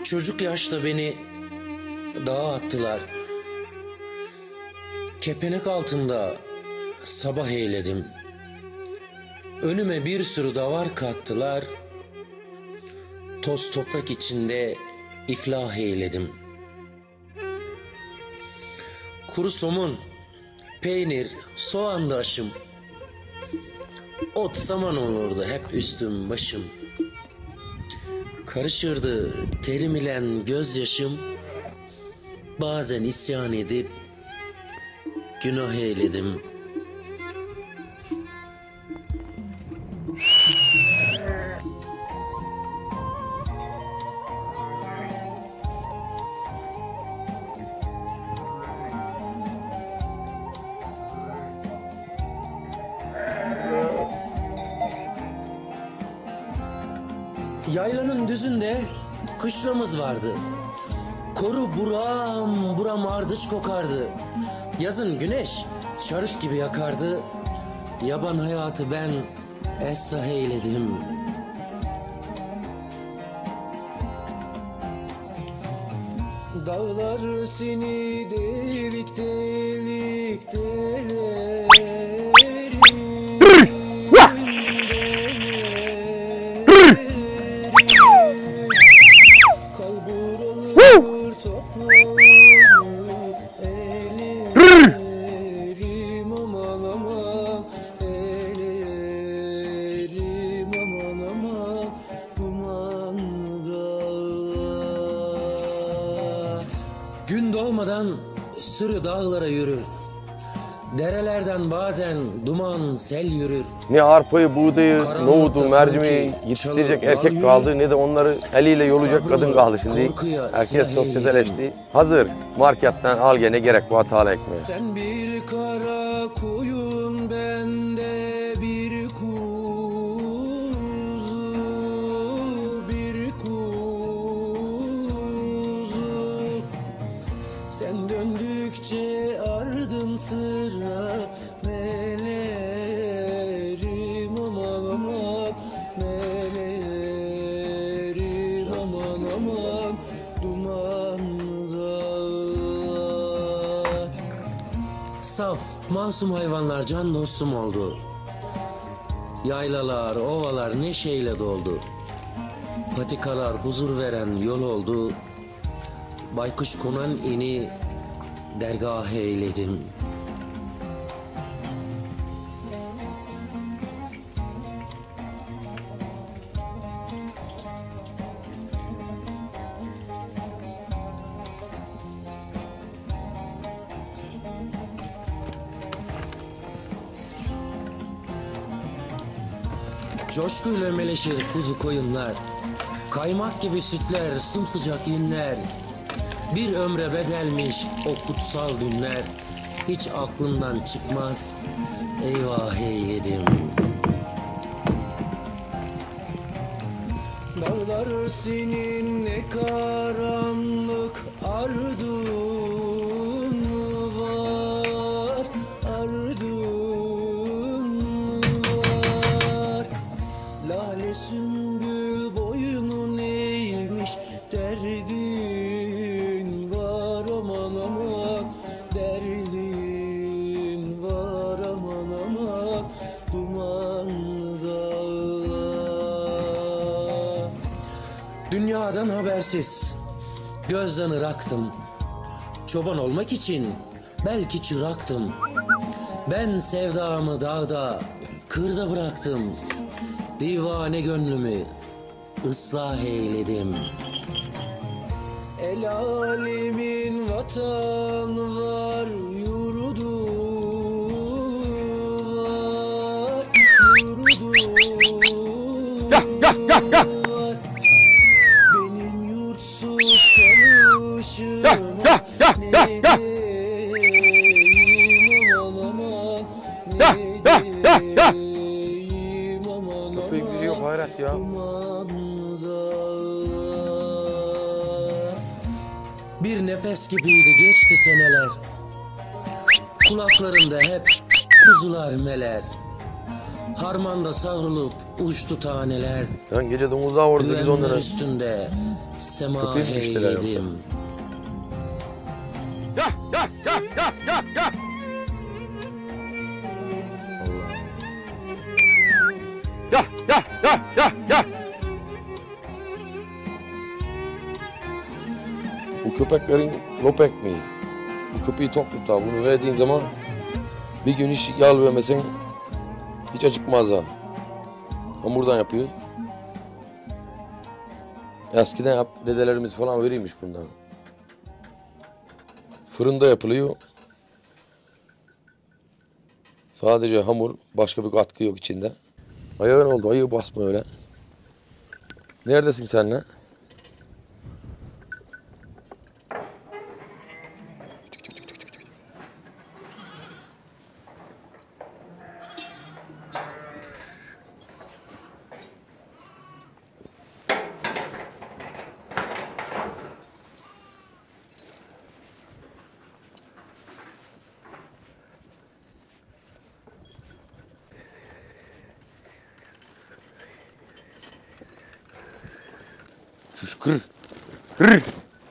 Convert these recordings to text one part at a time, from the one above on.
Çocuk yaşta beni dağa attılar. Kepenek altında sabah eyledim. Önüme bir sürü davar kattılar. Toz toprak içinde iflah eyledim. Kuru somun, peynir, soğan da aşım. Ot saman olurdu hep üstüm başım. Karışırdı terim ile gözyaşım. Bazen isyan edip günah eyledim. Yaylanın düzünde kışlamız vardı. Koru buram buram ardıç kokardı. Yazın güneş çarık gibi yakardı. Yaban hayatı ben essa eyledim. Dağlar seni delik delik deler. Kalbur toprağını elerim aman aman, elerim aman aman, dumanlı dağlar. Gün doğmadan sürü dağlara yürür. Derelerden bazen duman sel yürür. Ne arpayı, buğdayı, nohudu, mercimeği yetiştirecek erkek kaldı, ne de onları eliyle yolacak kadın kaldı şimdi. Herkes sosyalleşti. Hazır marketten al gene gerek bu hatalı ekmeği. Sen bir kara koyun, bende bir kuzu, bir kuzu. Sen döndükçe ardın sıra melerim aman aman, melerim aman aman, dumanlı dağlar. Saf, masum hayvanlar can dostum oldu. Yaylalar, ovalar neşeyle doldu. Patikalar huzur veren yol oldu. Baykuş konan ini dergah eyledim. Coşkuyla meleşir kuzu koyunlar. Kaymak gibi sütler, sımsıcak yünler. Bir ömre bedelmiş o kutsal günler. Hiç aklımdan çıkmaz, eyvah eyledim. Dağlar senin ne karanlık ardın var, ardın var. Lale sümbül boynun eğmiş, derdin var aman aman, derdin var aman aman, dumanlı dağlar. Dünyadan habersiz gözden ıraktım. Çoban olmak için belki çıraktım. Ben sevdamı dağda, kırda bıraktım. Divane gönlümü ıslah eyledim. El alemin vatan var, yurdu var, yurdu var. Benim yurtsuz kalışıma ne diyeyim aman aman, ne diyeyim aman aman, hayret ya. Bir nefes gibiydi geçti seneler. Kulaklarımda hep kuzular meler. Harmanda savrulup uçtu taneler. Lan gece domuzdağı vurdu biz Güvenler onlara. üstünde sema Köpeği mi içtiler yoksa? eyledim. Ya ya ya ya ya ya. Ya ya ya ya ya. Bu köpeklerin lopek mi? Bu köpeği tok tutar. Bunu verdiğin zaman bir gün hiç yal vermesen hiç acıkmaz ha. Hamurdan yapıyor. Eskiden dedelerimiz falan verirmiş bundan. Fırında yapılıyor. Sadece hamur, başka bir katkı yok içinde. Ayağın oldu, ayağı basma öyle. Neredesin sen lan? Şuş kır. Kır.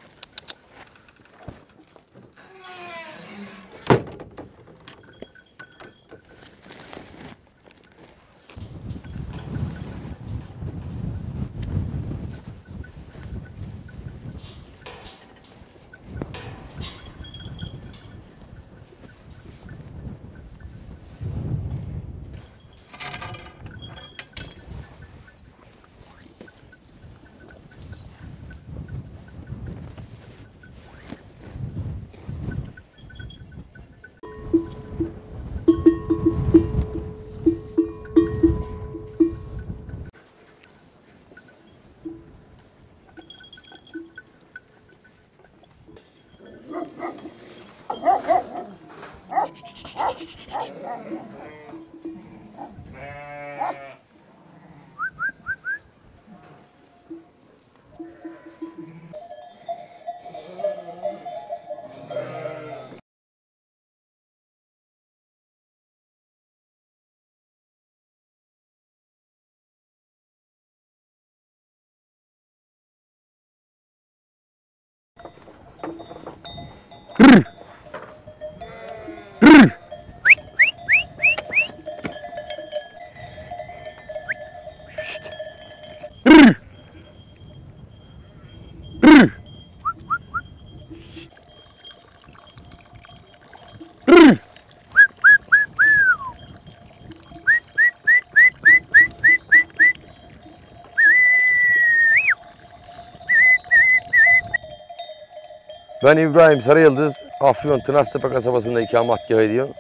Ben İbrahim Sarıyıldız, Afyon Tınaztepe kasabasında ikametgah ediyorum.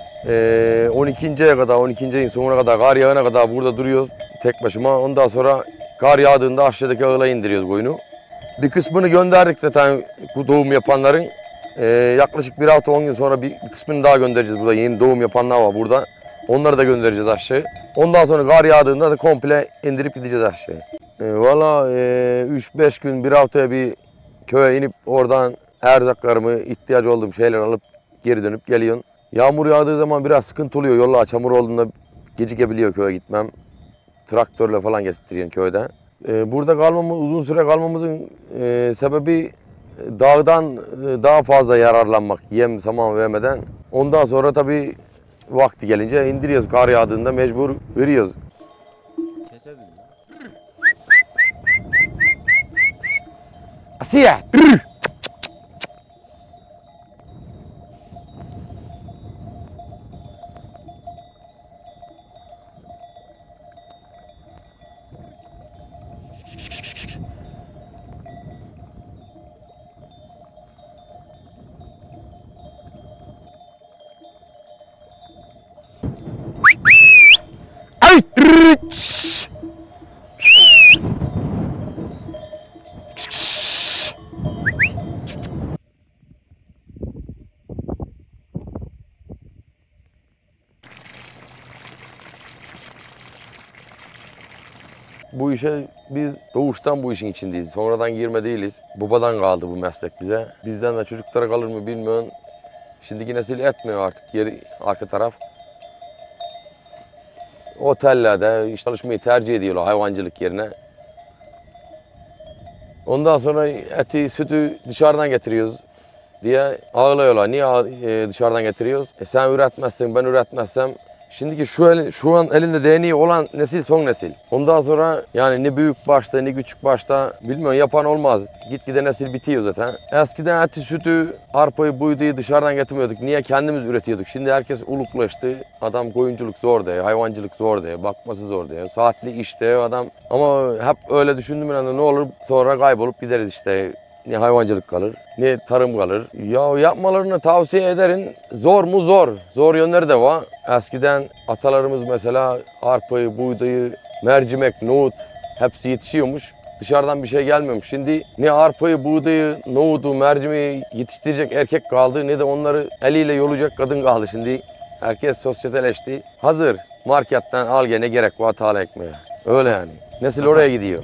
12.'ye kadar, 12. ayın sonuna kadar, kar yağına kadar burada duruyoruz tek başıma. Ondan sonra kar yağdığında aşağıdaki ağıla indiriyoruz koyunu. Bir kısmını gönderdik zaten doğum yapanların. Yaklaşık 1 hafta 10 gün sonra bir kısmını daha göndereceğiz burada. Yeni doğum yapanlar var burada. Onları da göndereceğiz aşağı. Ondan sonra kar yağdığında da komple indirip gideceğiz aşağı. Valla 3-5 gün, 1 haftaya bir köye inip oradan erzaklarımı, ihtiyacı olduğum şeyler alıp geri dönüp geliyorsun. Yağmur yağdığı zaman biraz sıkıntı oluyor. Yollar çamur olduğunda gecikebiliyor köye gitmem. Traktörle falan getirtiyorsun köyde. Burada kalmamız, uzun süre kalmamızın sebebi dağdan daha fazla yararlanmak. Yem, saman vermeden. Ondan sonra tabii vakti gelince indiriyoruz. Kar yağdığında mecbur veriyoruz. Asiye! Ay! Bu işe biz doğuştan bu işin içindeyiz. Sonradan girme değiliz. Babadan kaldı bu meslek bize. Bizden de çocuklara kalır mı bilmiyorum. Şimdiki nesil etmiyor artık arka taraf. otellerde çalışmayı tercih ediyorlar hayvancılık yerine. Ondan sonra eti, sütü dışarıdan getiriyoruz diye ağlıyorlar. Niye dışarıdan getiriyoruz? Sen üretmezsen, ben üretmezsem. Şimdiki şu an elinde değneği olan nesil son nesil. Ondan sonra yani ne büyük başta ne küçük başta bilmiyorum yapan olmaz. Gitgide nesil bitiyor zaten. Eskiden eti, sütü, arpayı, buyduyu dışarıdan getirmiyorduk. Niye? Kendimiz üretiyorduk. Şimdi herkes uluklaştı. Adam koyunculuk zor diyor, hayvancılık zor diyor, bakması zor diyor. Saatli iş diyor adam. Ama hep öyle düşündüğüm anda ne olur sonra kaybolup gideriz işte. Ne hayvancılık kalır, ne tarım kalır. Ya yapmalarını tavsiye ederim. Zor mu? Zor. Zor yönleri de var. Eskiden atalarımız mesela arpayı, buğdayı, mercimek, nohut hepsi yetişiyormuş. Dışarıdan bir şey gelmiyormuş. Şimdi ne arpayı, buğdayı, nohudu, mercimeği yetiştirecek erkek kaldı ne de onları eliyle yolacak kadın kaldı şimdi. Herkes sosyeteleşti. Hazır marketten al gene gerek var tarla ekmeğe. Öyle yani. Nesil oraya gidiyor.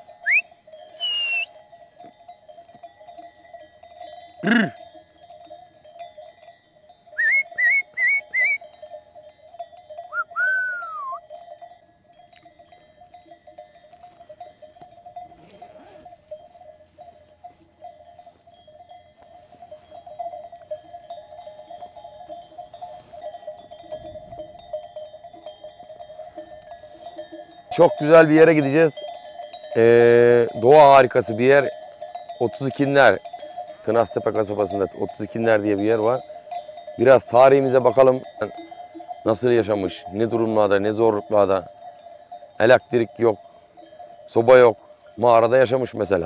Çok güzel bir yere gideceğiz. Doğa harikası bir yer. 32'ler. Tınaztepe kasabasında 32'ler diye bir yer var. Biraz tarihimize bakalım. Nasıl yaşamış, ne durumlarda, ne zorluklarda. Elektrik yok, soba yok. Mağarada yaşamış mesela.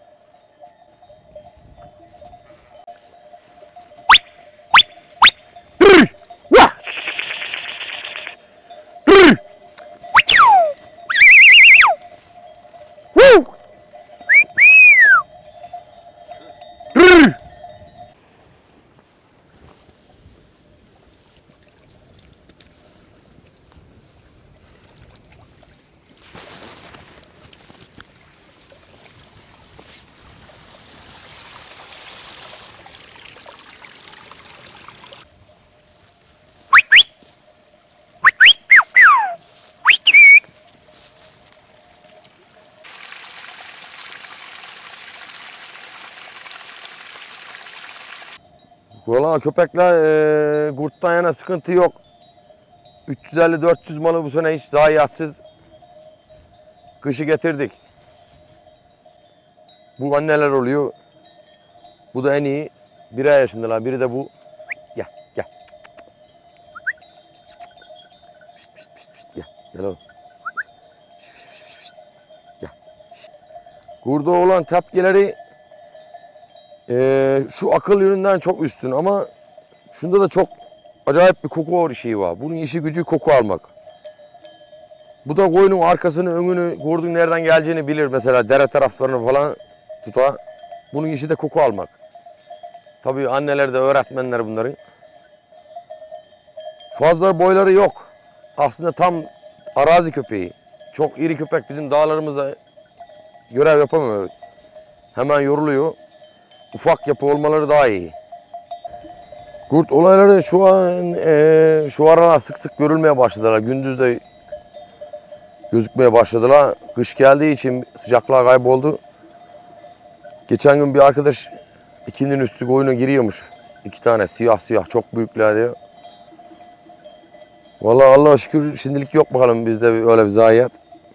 Valla köpekler kurttan yana sıkıntı yok. 350-400 malı bu sene hiç zayiatsız kışı getirdik. Bu anneler oluyor. Bu da en iyi. Biri yaşındalar, biri de bu. Gel, gel. Pişt, pişt, pişt, pişt. Gel, gel oğlum. Pişt, pişt, pişt, pişt. Gel. Kurda olan tepkileri şu akıl yönünden çok üstün ama şunda da çok acayip bir koku şeyi var. Bunun işi gücü koku almak. Bu da koyunun arkasını, önünü, kurdun nereden geleceğini bilir. Mesela dere taraflarını falan tutar. Bunun işi de koku almak. Tabii anneler de öğretmenler bunların. Fazla boyları yok. Aslında tam arazi köpeği. Çok iri köpek bizim dağlarımızda görev yapamıyor. Hemen yoruluyor. Ufak yapı olmaları daha iyi. Kurt olayları şu aralar sık sık görülmeye başladılar. Gündüz de gözükmeye başladılar. Kış geldiği için sıcaklığa kayboldu. Geçen gün bir arkadaş ikinin üstü koyuna giriyormuş. 2 tane siyah siyah çok büyükler diyor. Vallahi Allah'a şükür şimdilik yok bakalım bizde öyle bir zayiat.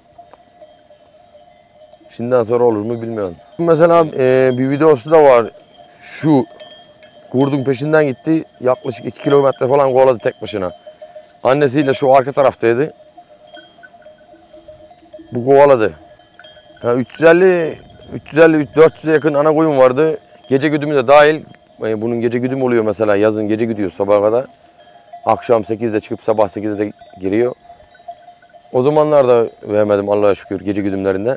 Şimdiden sonra olur mu bilmiyorum. Mesela bir videosu da var. Şu kurdun peşinden gitti. Yaklaşık 2 kilometre falan kovaladı tek başına. Annesiyle şu arka taraftaydı. Bu kovaladı. Yani 350-400'e yakın ana koyun vardı. Gece güdümü de dahil. Bunun gece güdüm oluyor mesela. Yazın gece güdüyor sabaha kadar. Akşam 8'de çıkıp sabah 8'de giriyor. O zamanlar da vermedim Allah'a şükür gece güdümlerinde.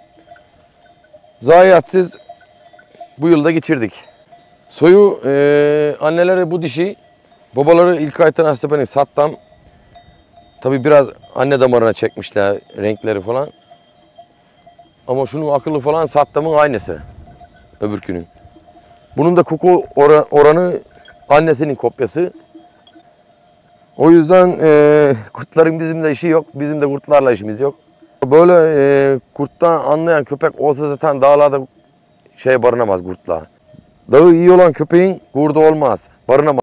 Zayiatsız bu yılda geçirdik. Soyu anneleri bu dişi, babaları İlkay Tınaztepe'nin Sattam. Tabi biraz anne damarına çekmişler renkleri falan. Ama şunun akıllı falan Sattam'ın aynısı öbürkünün. Bunun da koku oranı annesinin kopyası. O yüzden kurtların bizimle işi yok. Bizim de kurtlarla işimiz yok. Böyle kurttan anlayan köpek olsa zaten dağlarda barınamaz kurtla. Dağı iyi olan köpeğin kurdu olmaz. Barınamaz.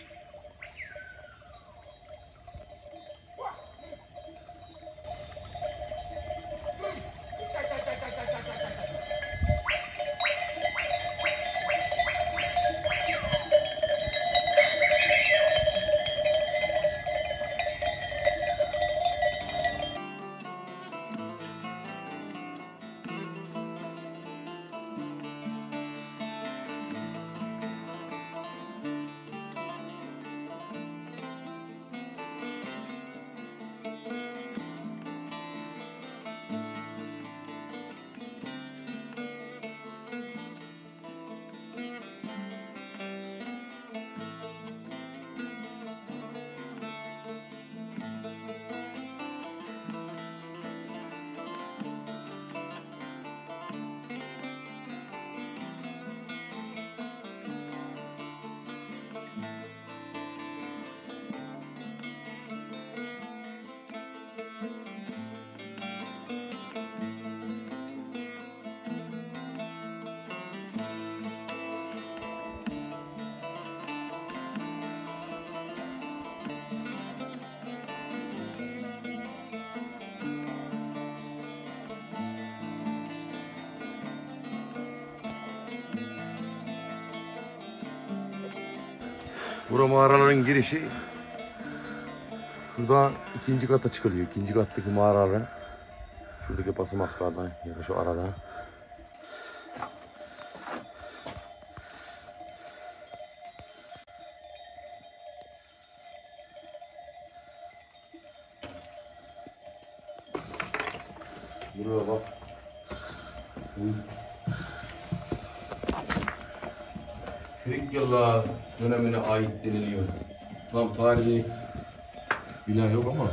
Bura mağaraların girişi. Şuradan ikinci kata çıkılıyor. İkinci kattaki mağaraların. Şuradaki basamaklardan ya da şu arada. Buraya bak. Frikyalı dönemine ait deniliyor. Tam tarihi bilen yok ama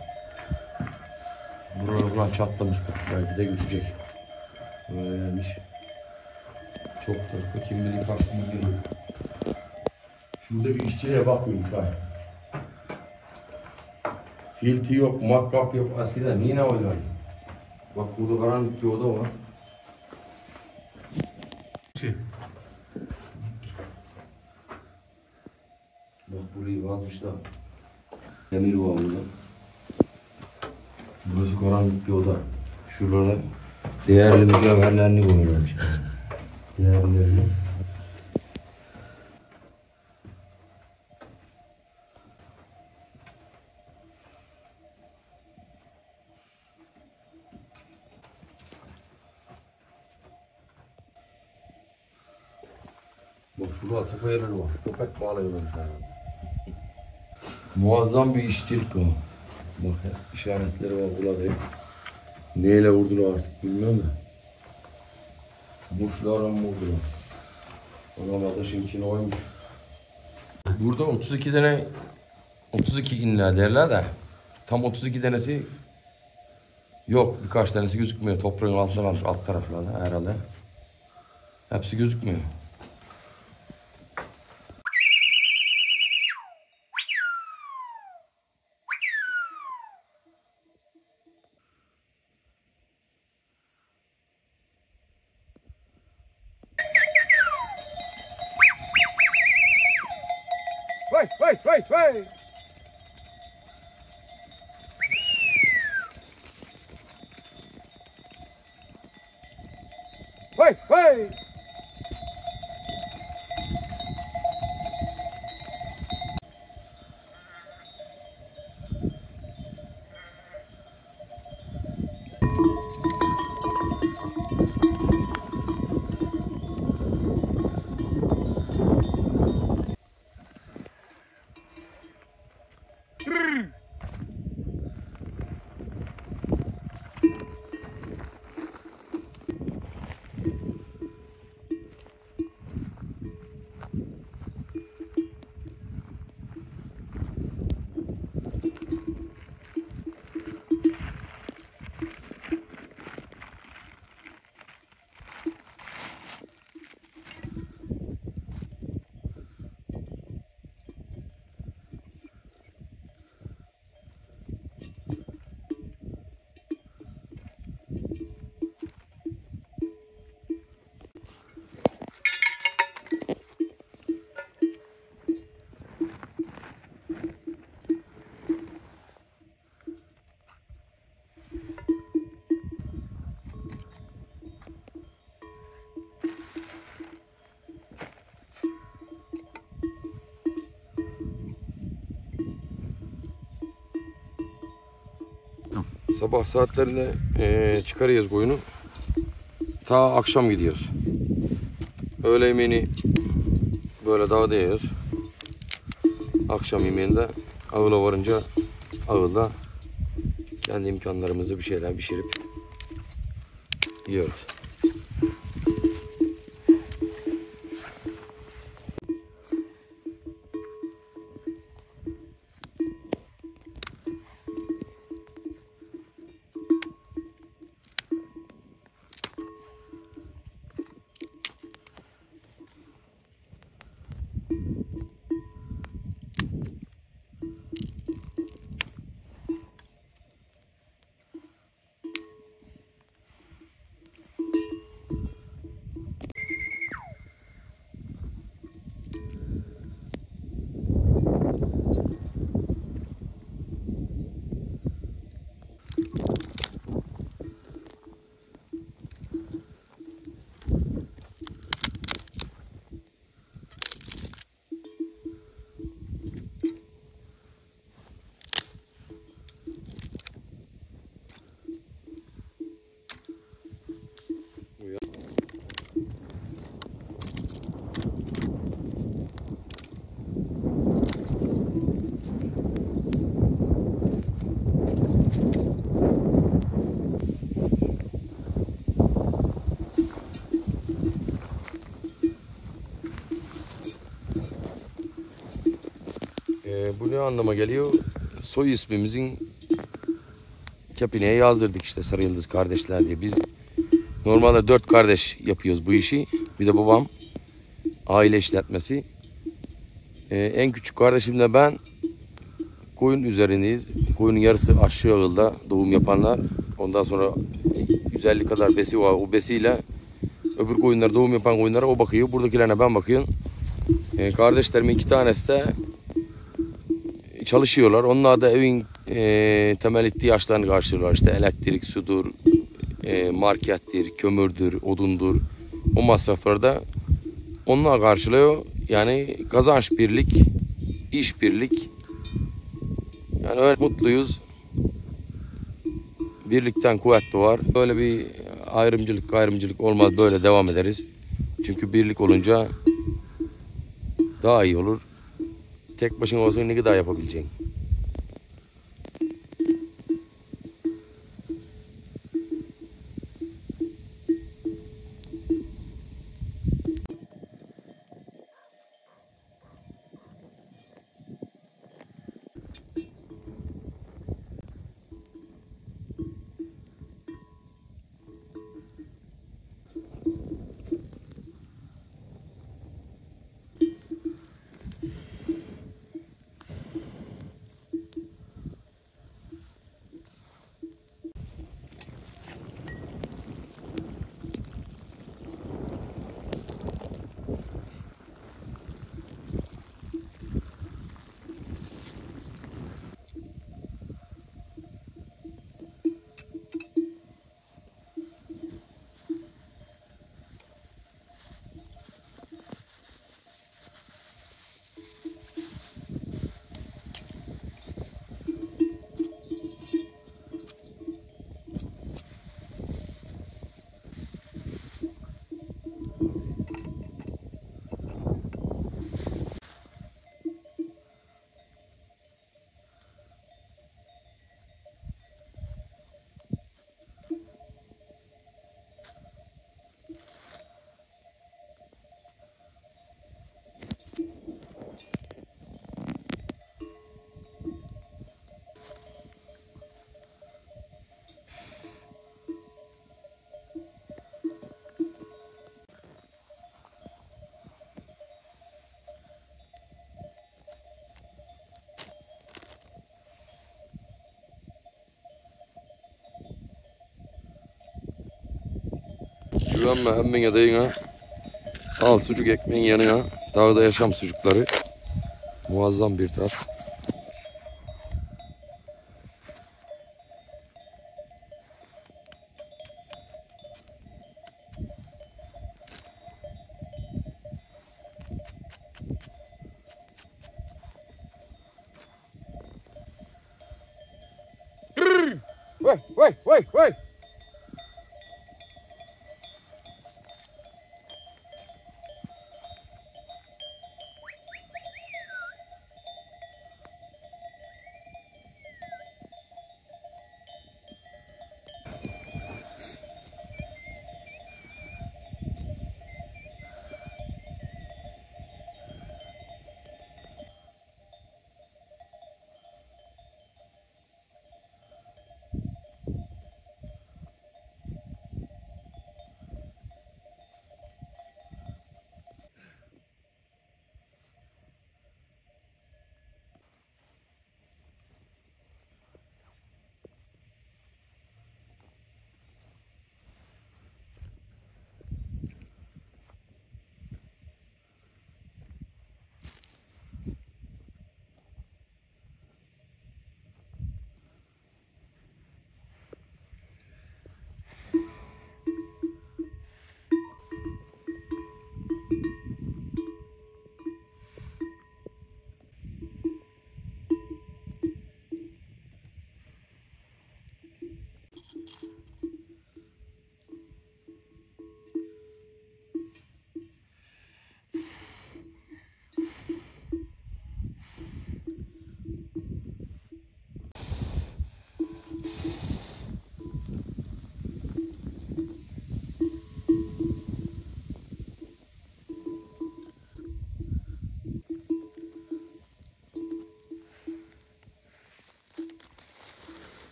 buralar çatlamış, belki de göçecek. Böyleymiş. Çok da kim bilir kaç bin yıllık. Şurada bir işçiliğe bakmayın kay. Hilti yok, makkap yok eskiden. Niye ne olacak? Bak burada karanlık bir oda var. Bak burayı kazmışlar. Demir var burada. Burası karanlık bir oda. Şuralara değerli mücevherlerini koyuyorlarmış. Değerlerini. Bak şurada atık yerleri var. Köpek bağlıyorlarmış herhalde. Muazzam bir işçilik o. Bak işaretleri var burada. Neyle vurdular artık bilmiyorum da. Muşlarla mı vurdular? Adam adaşın içine oymuş. Burada 32 tane 32 inler derler de tam 32 tanesi yok, birkaç tanesi gözükmüyor. Toprağın altına kalmış, alt taraflarda herhalde. Hepsi gözükmüyor. Vay vay vay vay. Vay vay. Sabah saatlerinde çıkarıyoruz koyunu. Ta akşam gidiyoruz. Öğle yemeğini böyle dağda yiyoruz. Akşam yemeğinde ağıla varınca ağılda kendi imkanlarımızı bir şeyler pişirip yiyoruz. Bu ne anlama geliyor? Soy ismimizin kepineye yazdırdık işte Sarı Yıldız kardeşler diye. Biz normalde 4 kardeş yapıyoruz bu işi. Bir de babam aile işletmesi. En küçük kardeşimle ben koyun üzerindeyiz. Koyunun yarısı aşağı ağılda doğum yapanlar. Ondan sonra 150 kadar besi var. O besiyle öbür koyunlar doğum yapan koyunlara o bakıyor. Buradakilerine ben bakıyorum. Kardeşlerimin 2 tanesi de çalışıyorlar. Onlar da evin temel ihtiyaçlarını karşılıyorlar. İşte elektrik, sudur, markettir, kömürdür, odundur. O masrafları da onlar karşılıyor. Yani kazanç birlik, iş birlik. Yani öyle mutluyuz. Birlikten kuvvet doğar. Böyle bir ayrımcılık olmaz. Böyle devam ederiz. Çünkü birlik olunca daha iyi olur. Tek başına olsan ne kadar yapabileceksin? Güvenme emmine dayına. Al sucuk ekmeğin yanına. Dağda yaşam sucukları. Muazzam bir tat. Vay vay vay vay.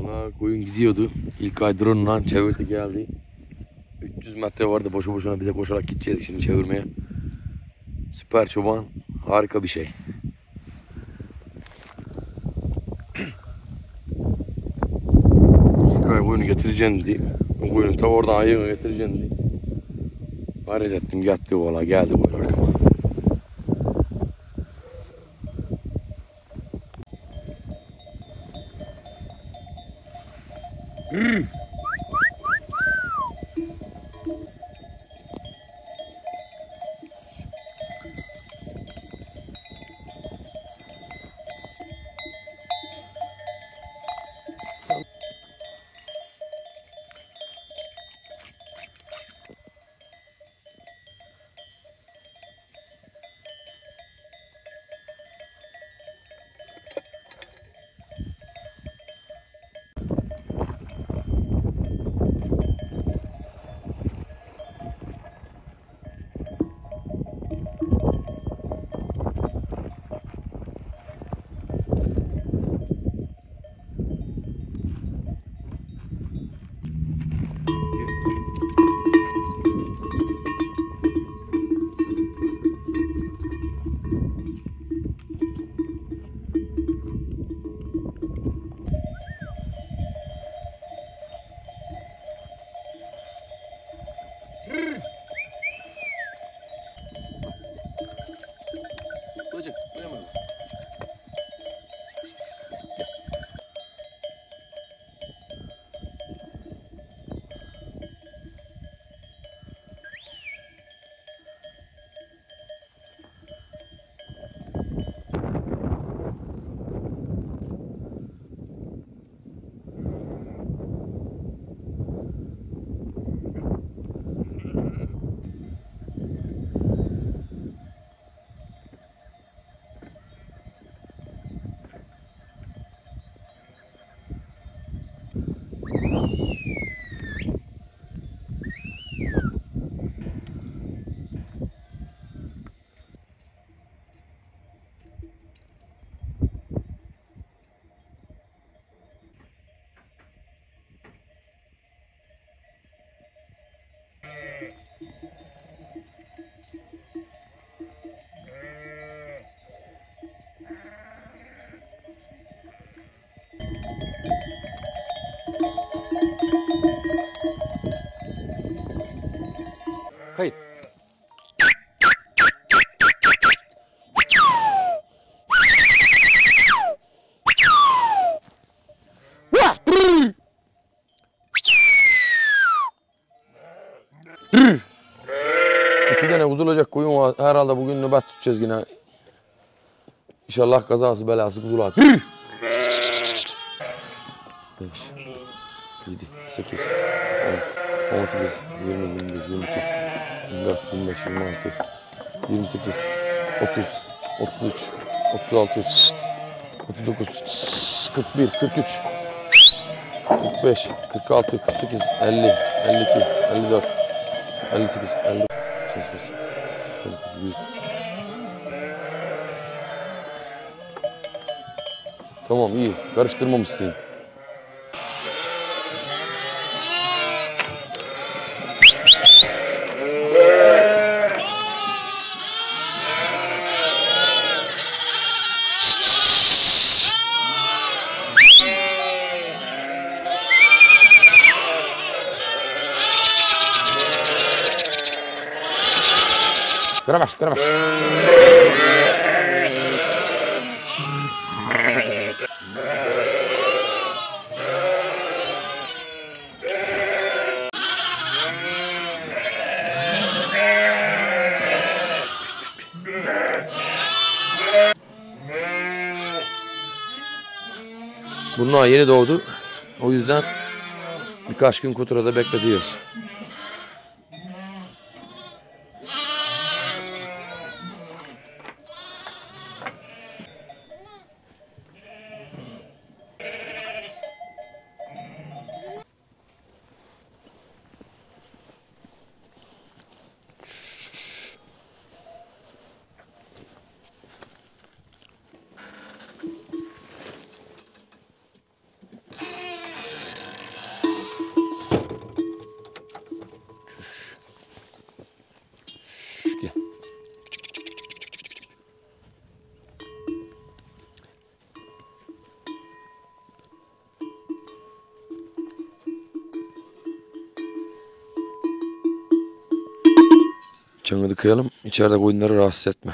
Valla koyun gidiyordu. İlk ay drone'la çevirdi geldi. 300 metre vardı boşu boşuna bize koşarak gideceğiz şimdi çevirmeye. Süper çoban. Harika bir şey. İlk ay koyunu getireceğim dedi. O koyunu ta oradan ayağına getireceğim dedi. Gayret ettim yattı valla geldi koyun arkama. Kayıt. İki tane kuzulacak koyun var. Herhalde bugün nöbet tutacağız yine. İnşallah kazası belası kuzular. 5, 7, 8, 10, 18, 20, 21, 22, 24, 25, 26, 28, 30, 33, 36, 39, 41, 43, 45, 46, 48, 50, 52, 54, 58, 59, 68, 100. Tamam iyi. Karıştırmamışsın. Kıramaz, kıramaz. Bunlar yeni doğdu. O yüzden birkaç gün kuturada bekletiyoruz. Işığını tıkayalım. İçeride koyunları rahatsız etme.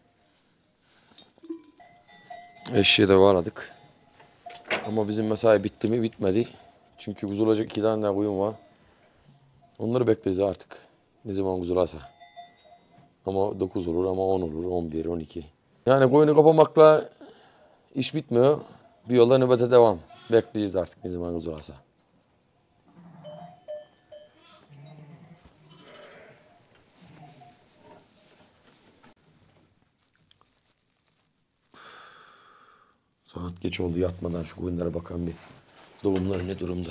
Eşeği de bağladık. Ama bizim mesai bitti mi? Bitmedi. Çünkü kuzulacak 2 tane daha koyun var. Onları bekleyeceğiz artık. Ne zaman kuzularsa. Ama 9 olur ama 10 olur, 11, 12. Yani koyunu kapamakla iş bitmiyor. Bir yolda nöbete devam. Bekleyeceğiz artık ne zaman kuzularsa. Saat geç oldu, yatmadan şu koyunlara bakan bir doğumları ne durumda.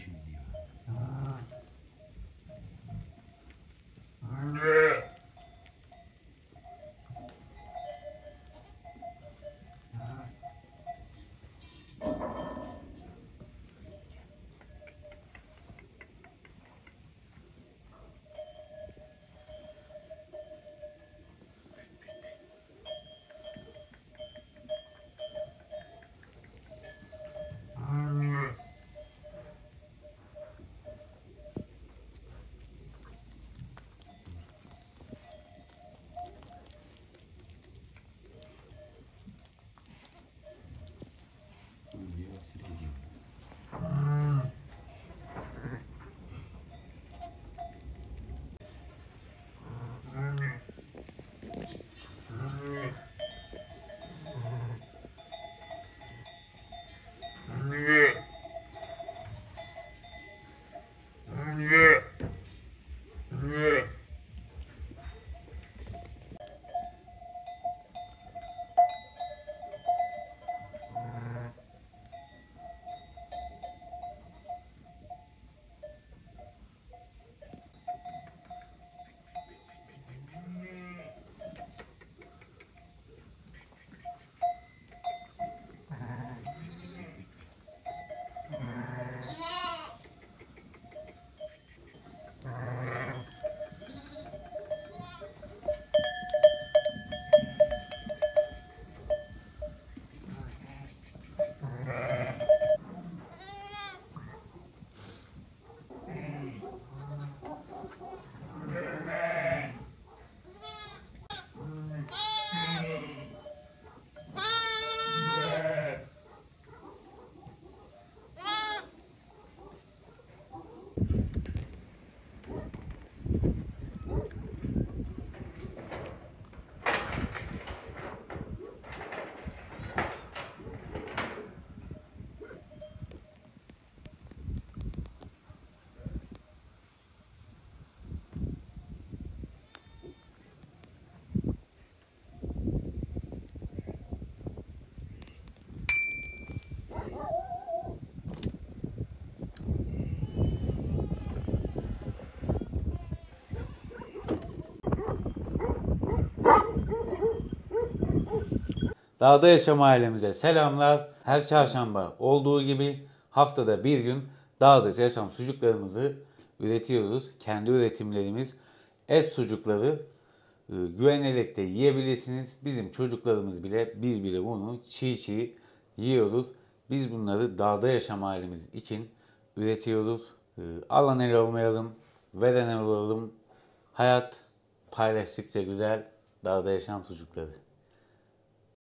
Dağda Yaşam ailemize selamlar. Her çarşamba olduğu gibi haftada bir gün Dağda Yaşam sucuklarımızı üretiyoruz. Kendi üretimlerimiz et sucukları güvenerek de yiyebilirsiniz. Bizim çocuklarımız bile biz bile bunu çiğ çiğ yiyoruz. Biz bunları Dağda Yaşam ailemiz için üretiyoruz. Alan el olmayalım, veren el olalım. Hayat paylaştıkça güzel. Dağda Yaşam sucukları.